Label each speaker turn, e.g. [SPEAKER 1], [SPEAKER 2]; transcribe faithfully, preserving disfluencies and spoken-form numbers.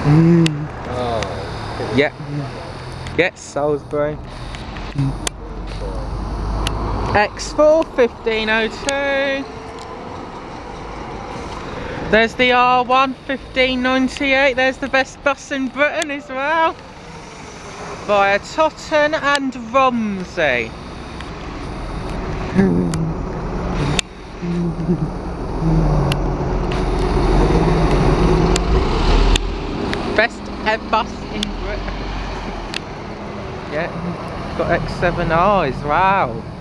[SPEAKER 1] Mm.
[SPEAKER 2] Oh.
[SPEAKER 1] Yeah. Yes, Salisbury. X four fifteen oh two. There's the R one fifteen ninety-eight. There's the best bus in Britain as well. Via Totten and Romsey. Best ever bus in Britain. Yeah, got X seven R as well.